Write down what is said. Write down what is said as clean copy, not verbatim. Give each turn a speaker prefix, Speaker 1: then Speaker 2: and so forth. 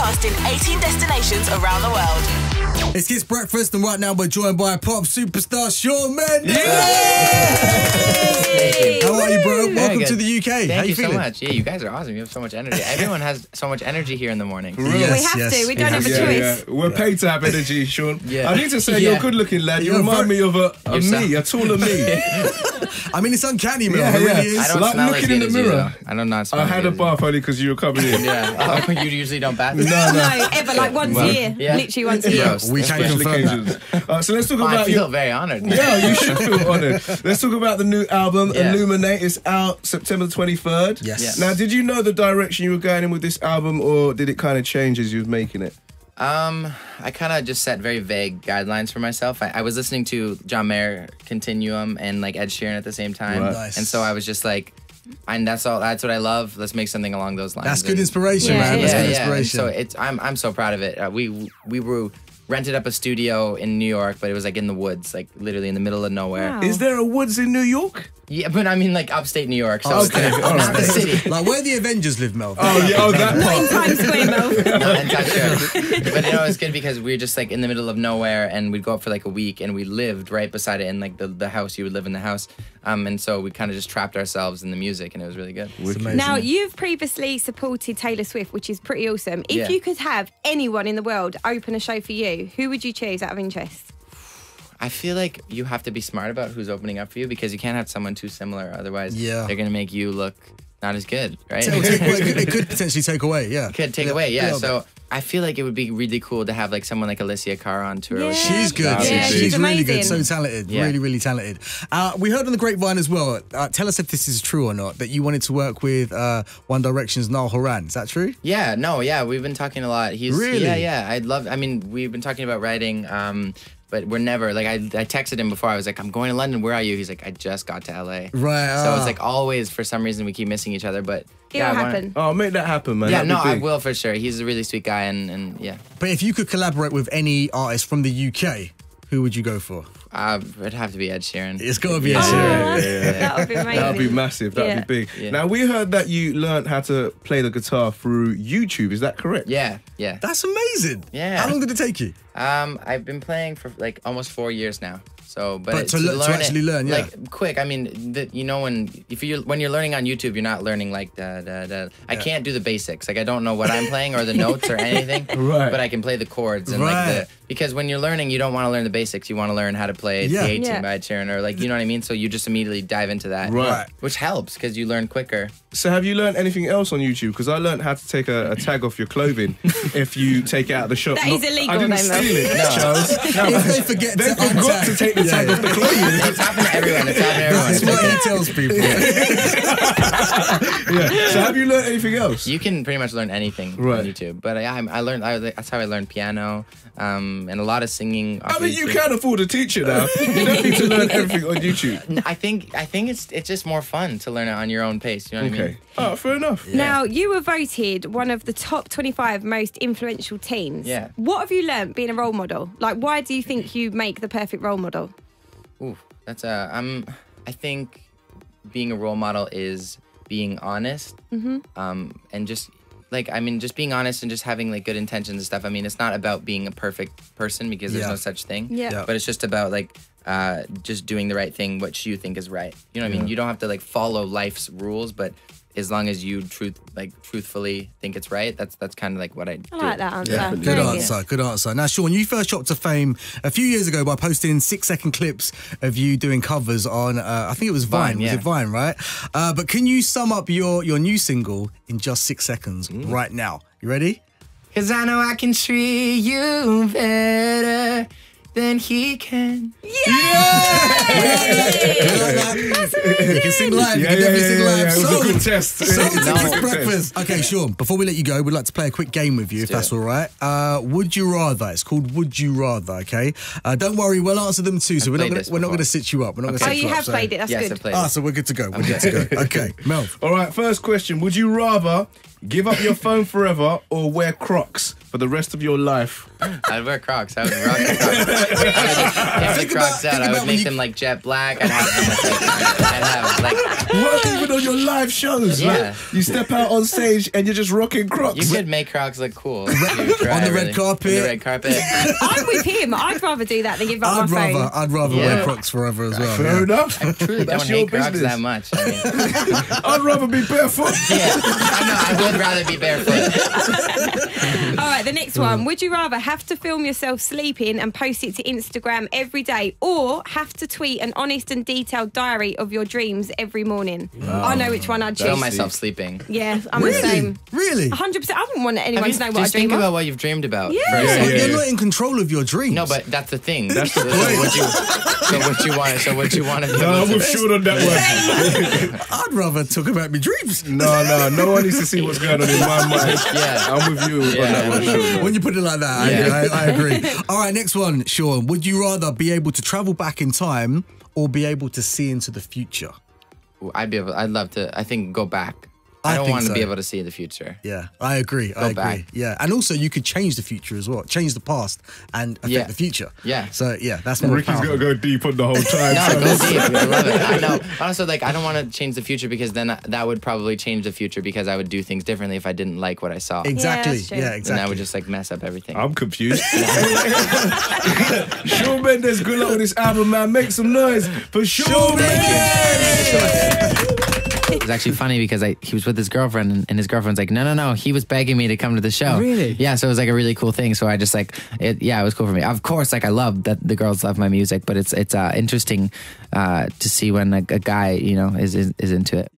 Speaker 1: broadcast in 18 destinations around the world.
Speaker 2: It's Kiss Breakfast, and right now we're joined by pop superstar Shawn Mendes. How are you, bro? Welcome to the UK.
Speaker 3: Thank
Speaker 2: you
Speaker 3: you
Speaker 2: feeling?
Speaker 3: so much. Yeah, you guys are awesome. You have so much energy. Everyone has so much energy here in the morning.
Speaker 4: Yes,
Speaker 5: we have to. We don't have a choice.
Speaker 4: Yeah. We're paid to have energy, Shawn.
Speaker 3: Yeah.
Speaker 4: I need to say, you're a good-looking lad. You
Speaker 2: You're
Speaker 4: remind me of me, a taller me.
Speaker 2: I mean, it's uncanny, man.
Speaker 4: Yeah,
Speaker 2: It really
Speaker 4: yeah.
Speaker 2: is.
Speaker 3: I don't
Speaker 4: Like
Speaker 3: smell
Speaker 4: looking
Speaker 3: as
Speaker 4: in
Speaker 3: good
Speaker 4: the
Speaker 3: as you,
Speaker 4: mirror.
Speaker 3: though. I don't not smell
Speaker 4: I
Speaker 3: as
Speaker 4: had
Speaker 3: good
Speaker 4: a
Speaker 3: as you.
Speaker 4: bath only because you were coming in.
Speaker 3: Yeah. Oh, you usually don't bath?
Speaker 5: No, ever, like once a year.
Speaker 3: Yeah.
Speaker 5: Literally once a year.
Speaker 3: Gross.
Speaker 2: We can
Speaker 4: Special
Speaker 2: confirm that.
Speaker 4: occasions. So let's talk
Speaker 3: Oh, I
Speaker 4: about
Speaker 3: feel
Speaker 4: your...
Speaker 3: very honoured.
Speaker 4: Yeah, you should feel honoured. Let's talk about the new album,
Speaker 3: Yeah.
Speaker 4: Illuminate. It's out September 23rd.
Speaker 2: Yes.
Speaker 3: Yeah.
Speaker 4: Now, did you know the direction you were going in with this album, or did it kind of change as you was making it?
Speaker 3: I kind of just set very vague guidelines for myself. I was listening to John Mayer Continuum and like Ed Sheeran at the same time.
Speaker 4: Right.
Speaker 2: Nice.
Speaker 3: And so I was just like, and that's what I love. Let's make something along those lines.
Speaker 2: That's good
Speaker 3: And-
Speaker 2: inspiration,
Speaker 5: Yeah,
Speaker 2: man.
Speaker 5: yeah,
Speaker 2: That's
Speaker 3: Yeah,
Speaker 2: good
Speaker 3: yeah. And
Speaker 2: inspiration.
Speaker 3: so I'm so proud of it. We were rented up a studio in New York, but it was like in the woods, like literally in the middle of nowhere.
Speaker 5: Wow.
Speaker 4: Is there a woods in New York?
Speaker 3: Yeah, but I mean like upstate New York, so it's
Speaker 4: Okay, all
Speaker 3: not the
Speaker 4: right.
Speaker 3: city.
Speaker 2: Like where the Avengers live, Mel.
Speaker 4: Oh, yeah, oh, that
Speaker 5: Not in
Speaker 4: part.
Speaker 5: Times Square, Mel.
Speaker 3: Not entirely sure. But you know, it's good because we were just like in the middle of nowhere, and we'd go up for like a week, and we lived right beside it in like the house. You would live in the house, and so we kind of just trapped ourselves in the music, and it was really good.
Speaker 2: It's amazing.
Speaker 5: Now, you've previously supported Taylor Swift, which is pretty awesome. If
Speaker 3: Yeah.
Speaker 5: you could have anyone in the world open a show for you, who would you choose out of interest?
Speaker 3: I feel like you have to be smart about who's opening up for you because you can't have someone too similar. Otherwise,
Speaker 2: Yeah.
Speaker 3: they're gonna make you look not as good, right?
Speaker 2: It could potentially take away, yeah.
Speaker 3: Could take away, yeah. So I feel like it would be really cool to have like someone like Alicia Cara on tour.
Speaker 5: Yeah.
Speaker 3: with
Speaker 2: She's good.
Speaker 3: That would be
Speaker 5: Yeah,
Speaker 3: big.
Speaker 5: she's
Speaker 2: really good. So
Speaker 5: amazing.
Speaker 2: talented.
Speaker 3: Yeah.
Speaker 2: Really, really talented. We heard on the grapevine as well. Tell us if this is true or not, that you wanted to work with One Direction's Niall Horan. Is that true?
Speaker 3: Yeah, no, yeah, we've been talking a lot.
Speaker 2: Really?
Speaker 3: Yeah. I mean, we've been talking about writing, but we're never like I texted him before. I was like, I'm going to London. Where are you? He's like, I just got to LA.
Speaker 2: Right.
Speaker 3: So it's like always for some reason we keep missing each other. But
Speaker 5: It'll
Speaker 3: yeah, I wanna-
Speaker 5: happen.
Speaker 4: Oh, make that happen, man.
Speaker 3: Yeah,
Speaker 4: That'd
Speaker 3: no,
Speaker 4: be
Speaker 3: I
Speaker 4: big.
Speaker 3: will for sure. He's a really sweet guy, and yeah,
Speaker 2: But if you could collaborate with any artist from the UK, who would you go for?
Speaker 3: it'd have to be Ed Sheeran.
Speaker 2: It's got to be Ed
Speaker 5: Oh,
Speaker 2: Sheeran.
Speaker 5: that would be amazing.
Speaker 4: That would be massive. That would
Speaker 5: Yeah.
Speaker 4: be big.
Speaker 3: Yeah.
Speaker 4: Now, we heard that you learned how to play the guitar through YouTube. Is that correct?
Speaker 3: Yeah.
Speaker 2: That's amazing.
Speaker 3: Yeah.
Speaker 2: How long did it take you?
Speaker 3: I've been playing for like almost 4 years now. So,
Speaker 2: But
Speaker 3: it's
Speaker 2: to actually learn, yeah.
Speaker 3: like quick. I mean, you know, when you're learning on YouTube, you're not learning like da da da. I can't do the basics. Like I don't know what I'm playing or the notes or anything.
Speaker 4: Right.
Speaker 3: But I can play the chords and
Speaker 2: Right.
Speaker 3: because when you're learning, you don't want to learn the basics. You want to learn how to play
Speaker 2: Yeah.
Speaker 3: the 18
Speaker 5: Yeah.
Speaker 3: by Ed Sheeran or like you know what I mean. So you just immediately dive into that.
Speaker 4: Right.
Speaker 3: Which helps because you learn quicker.
Speaker 4: So, have you learned anything else on YouTube? Because I learned how to take a tag off your clothing if you take it out of the shop.
Speaker 5: That is illegal,
Speaker 4: I didn't
Speaker 5: though, Mel.
Speaker 4: steal it, Charles.
Speaker 2: If they forget
Speaker 4: They
Speaker 2: to
Speaker 4: forgot to
Speaker 2: untag-
Speaker 4: take the tag
Speaker 2: Yeah,
Speaker 4: off the clothing.
Speaker 3: It's happened to everyone. It's happened to everyone.
Speaker 2: That's what he tells people.
Speaker 4: Yeah. So, have you learned anything else?
Speaker 3: You can pretty much learn anything
Speaker 4: Right.
Speaker 3: on YouTube. But I learned that's how I learned piano and a lot of singing.
Speaker 4: I mean, you can afford a teacher now. You don't need to learn everything on YouTube.
Speaker 3: I think it's just more fun to learn it on your own pace. You know what I mean?
Speaker 4: Okay. Oh, fair enough.
Speaker 5: Now, you were voted one of the top 25 most influential teens.
Speaker 3: Yeah.
Speaker 5: What have you learnt being a role model? Like, why do you think you make the perfect role model?
Speaker 3: Ooh, that's I think being a role model is being honest. And just just being honest and just having like good intentions and stuff. I mean, it's not about being a perfect person because there's
Speaker 2: Yeah.
Speaker 3: no such thing.
Speaker 5: Yeah.
Speaker 2: Yeah.
Speaker 3: But it's just about like just doing the right thing, what you think is right. You know what I mean? You don't have to like follow life's rules, but as long as you truthfully think it's right, that's kind of like what I do.
Speaker 5: I like that answer.
Speaker 4: Definitely.
Speaker 2: Good
Speaker 5: Very
Speaker 2: answer, good answer. Now, Shawn, you first shot to fame a few years ago by posting 6-second clips of you doing covers on, I think it was Vine.
Speaker 3: Vine,
Speaker 2: Was
Speaker 3: yeah.
Speaker 2: it Vine, right? But can you sum up your new single in just 6 seconds right now? You ready?
Speaker 3: Cause I know I can treat you better than he can.
Speaker 2: You can sing live. You can definitely sing live.
Speaker 4: It was
Speaker 2: So-
Speaker 4: a good test.
Speaker 2: So
Speaker 4: It was a
Speaker 2: to
Speaker 4: good
Speaker 2: Kiss
Speaker 4: test.
Speaker 2: Breakfast. Okay, Shawn, before we let you go, we'd like to play a quick game with you, if that's all right. Would you rather? It's called Would You Rather, okay? Don't worry, we'll answer them too, so we're
Speaker 3: played
Speaker 2: not
Speaker 3: this
Speaker 2: going
Speaker 3: before.
Speaker 2: to sit you up. We're not going to
Speaker 5: Oh,
Speaker 2: sit you
Speaker 5: you
Speaker 2: up.
Speaker 5: have
Speaker 2: so-
Speaker 5: played it. That's
Speaker 3: Yes,
Speaker 5: good.
Speaker 3: I played
Speaker 2: Ah,
Speaker 3: it.
Speaker 2: so we're good to go. We're good to go. Okay, Mel.
Speaker 4: All right, first question. Would you rather give up your phone forever or wear Crocs for the rest of your life?
Speaker 3: I'd wear Crocs. I would rock the Crocs. I would just pick the Crocs out. I would make them like jet black. I'd have them with like, I'd have like
Speaker 4: What? Even on your live shows.
Speaker 3: Yeah.
Speaker 4: Like, you step out on stage and you're just rocking Crocs.
Speaker 3: You could make Crocs look cool.
Speaker 2: On the red carpet.
Speaker 3: On the red carpet.
Speaker 5: I'm with him. I'd rather do that than give up my phone.
Speaker 2: I'd rather wear Crocs forever as well.
Speaker 4: Fair enough.
Speaker 3: I truly
Speaker 4: That's
Speaker 3: don't
Speaker 4: your
Speaker 3: hate Crocs
Speaker 4: business.
Speaker 3: that much. I mean,
Speaker 4: I'd rather be barefoot.
Speaker 3: I would rather be barefoot.
Speaker 5: All right, the next one. Would you rather have to film yourself sleeping and post it to Instagram every day, or have to tweet an honest and detailed diary of your dreams every morning? I know which one I'd choose.
Speaker 3: Film myself sleeping.
Speaker 5: Yeah, I'm the same.
Speaker 2: Really?
Speaker 5: 100%. I wouldn't want anyone to know what I
Speaker 3: Just
Speaker 5: dream
Speaker 3: think
Speaker 5: of.
Speaker 3: about what you've dreamed about.
Speaker 5: Yeah.
Speaker 3: for a
Speaker 5: Yeah,
Speaker 3: second.
Speaker 2: You're not in control of your dreams.
Speaker 3: No, but that's the thing.
Speaker 4: That's the
Speaker 3: So
Speaker 4: point.
Speaker 3: what you want to do?
Speaker 4: No, I'm with Sean on that one.
Speaker 2: I'd rather talk about my dreams.
Speaker 4: No one needs to see what's going on in my mind.
Speaker 3: Yeah.
Speaker 4: I'm with you on that one, Sean.
Speaker 2: When you put it like that,
Speaker 3: Yeah.
Speaker 2: I agree. All right, next one, Sean. Would you rather be able to travel back in time or be able to see into the future?
Speaker 3: I'd love to. I think go back.
Speaker 2: I
Speaker 3: I don't
Speaker 2: think
Speaker 3: want to
Speaker 2: so.
Speaker 3: be able to see the future.
Speaker 2: Yeah, I agree. I agree.
Speaker 3: back.
Speaker 2: Yeah, and also you could change the future as well, change the past and affect
Speaker 3: Yeah.
Speaker 2: the future.
Speaker 3: Yeah.
Speaker 2: So yeah, that's more
Speaker 4: Ricky's got
Speaker 2: powerful.
Speaker 4: to go deep on the whole time.
Speaker 3: No,
Speaker 4: so-
Speaker 3: go deep. I love it. I know. Also, like, I don't want to change the future because then that would probably change the future because I would do things differently if I didn't like what I saw.
Speaker 2: Exactly.
Speaker 5: that's true.
Speaker 2: Yeah,
Speaker 3: Then
Speaker 2: exactly.
Speaker 3: I would just like mess up everything.
Speaker 4: I'm confused. Sean Mendes, good luck with this album, man. Make some noise for Sean Mendes.
Speaker 3: It was actually funny because he was with his girlfriend and his girlfriend's like, no, he was begging me to come to the show.
Speaker 2: Really?
Speaker 3: Yeah, so it was like a really cool thing. So I just it was cool for me. Of course, like I love that the girls love my music, but it's interesting to see when a guy, is into it.